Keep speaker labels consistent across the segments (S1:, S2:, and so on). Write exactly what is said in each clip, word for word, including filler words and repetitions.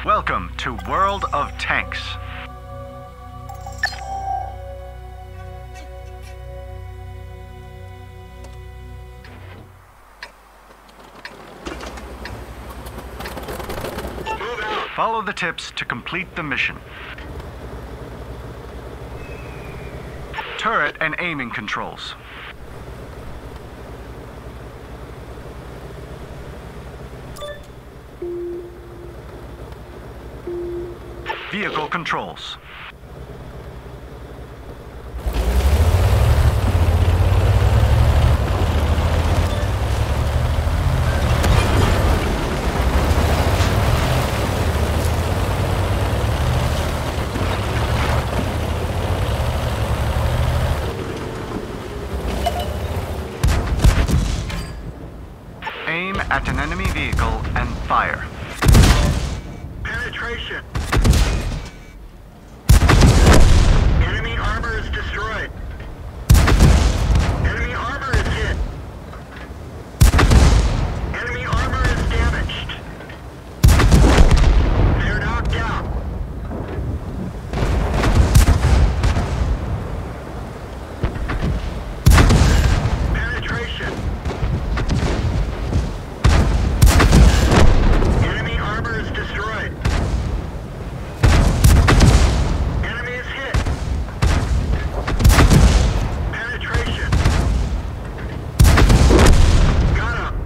S1: Welcome to World of Tanks. Follow the tips to complete the mission. Turret and aiming controls. Vehicle controls. Aim at an enemy vehicle and fire.
S2: Penetration. Enemy armor is destroyed. Enemy armor is hit. Enemy armor is damaged. They're knocked out. Penetration. Enemy armor is destroyed. Enemy is hit. Penetration. Got him.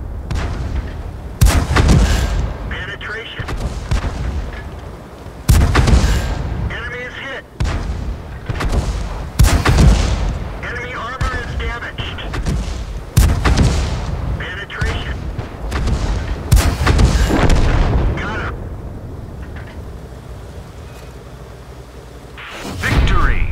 S2: Penetration. Enemy is hit. Enemy armor is damaged. Penetration. Got him.
S1: Victory!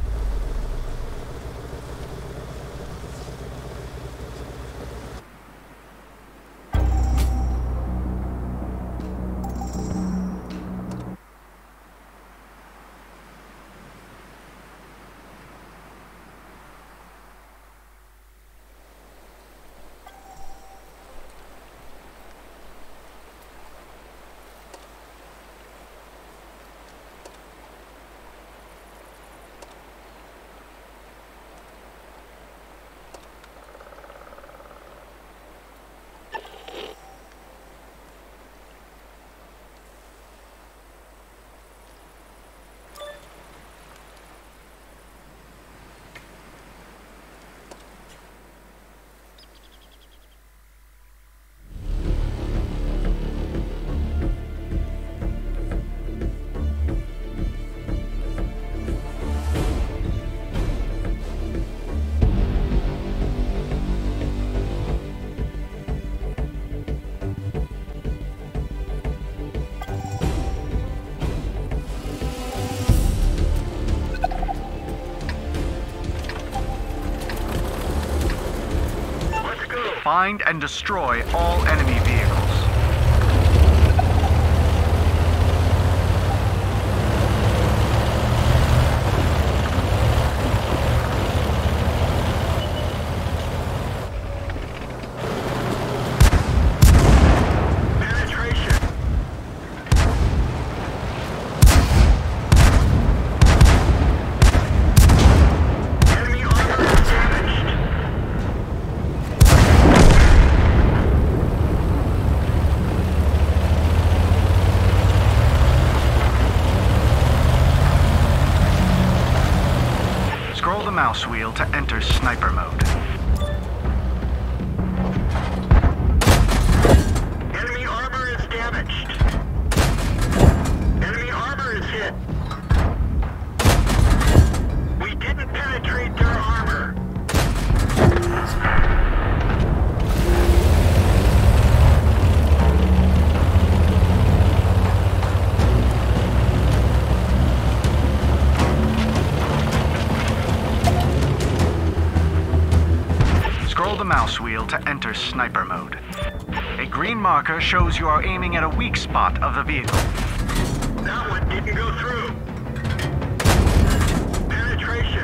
S2: Let's go.
S1: Find and destroy all enemy vehicles.
S2: Penetration. Enemy armor is damaged.
S1: Scroll the mouse wheel to enter sniper mode.
S2: Enemy armor is damaged. Enemy armor is hit. We didn't penetrate their armor.
S1: Scroll the mouse wheel to enter sniper mode. A green marker shows you are aiming at a weak spot of the vehicle.
S2: That one didn't go through. Penetration.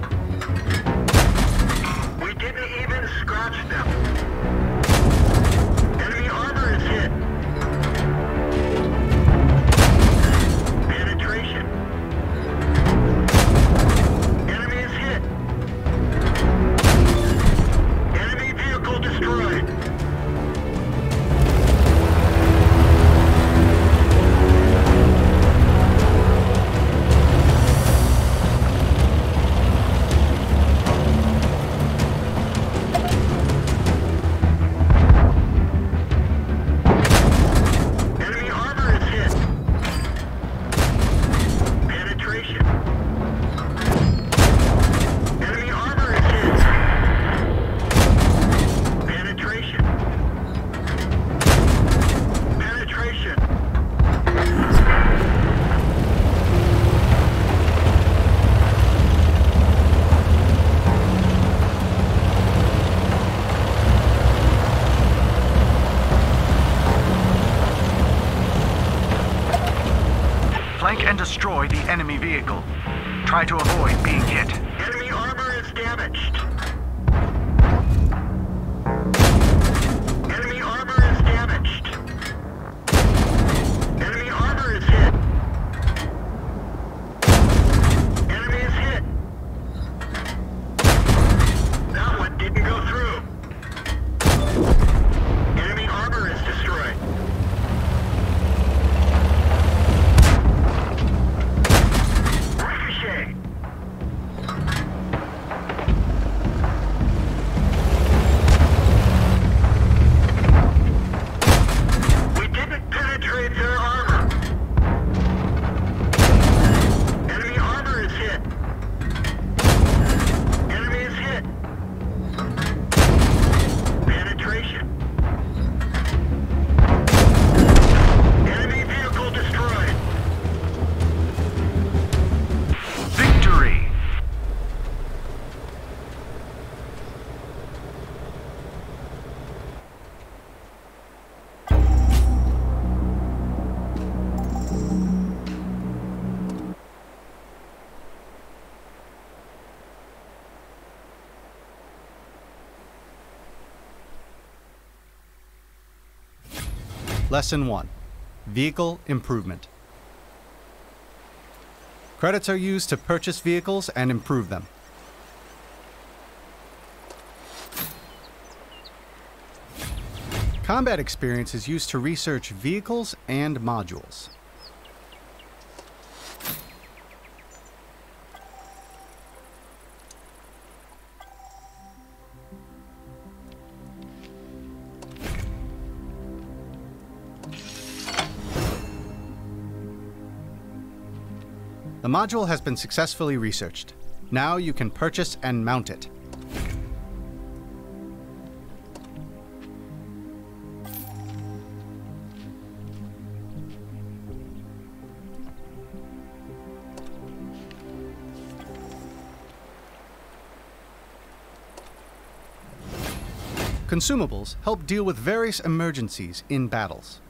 S2: We didn't even scratch them. Enemy armor is hit.
S1: sink and destroy the enemy vehicle. Try to avoid being hit.
S2: Enemy armor is damaged. Enemy armor is damaged. Enemy armor is hit. Enemy is hit. That one didn't go through. Enemy armor is destroyed. Ricochet. We didn't penetrate their armor. Enemy armor is hit. Enemy is hit. Penetration. Enemy vehicle destroyed.
S1: Victory!
S3: Lesson one. Vehicle Improvement. Credits are used to purchase vehicles and improve them. Combat experience is used to research vehicles and modules. The module has been successfully researched. Now you can purchase and mount it. Consumables help deal with various emergencies in battles.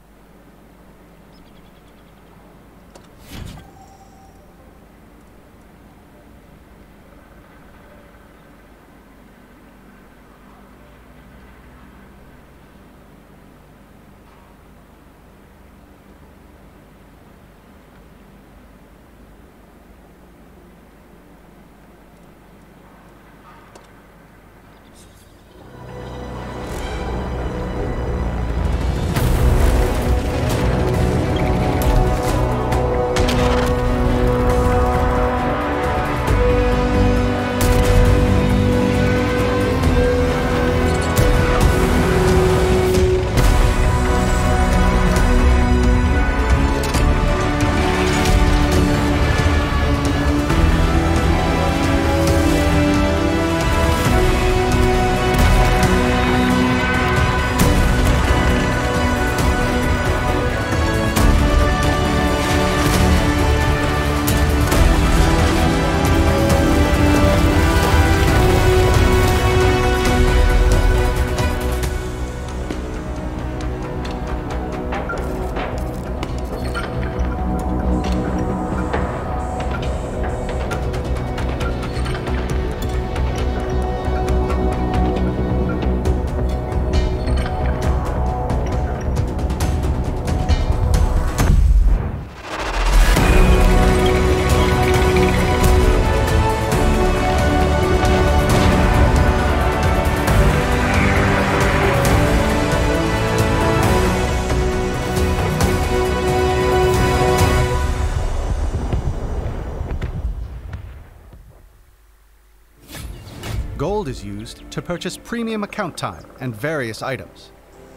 S3: Gold is used to purchase premium account time and various items.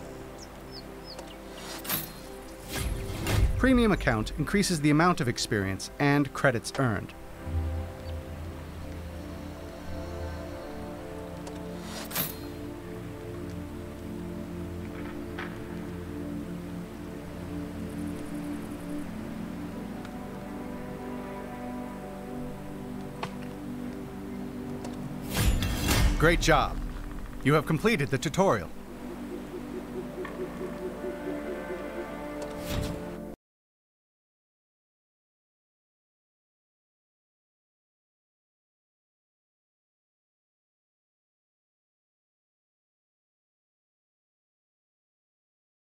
S3: Premium account increases the amount of experience and credits earned. Great job. You have completed the tutorial.